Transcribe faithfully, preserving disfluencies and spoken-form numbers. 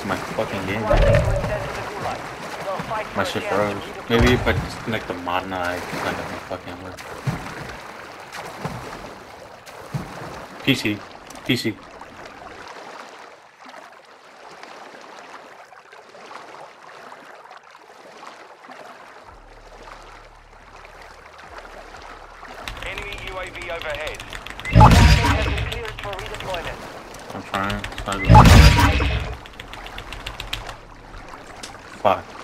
my fucking game. My shit froze. Maybe if I disconnect the mod now, I can kind of fucking work. P C. P C. Enemy U A V overhead. Cleared for redeployment. I'm trying. It's not good. Fuck.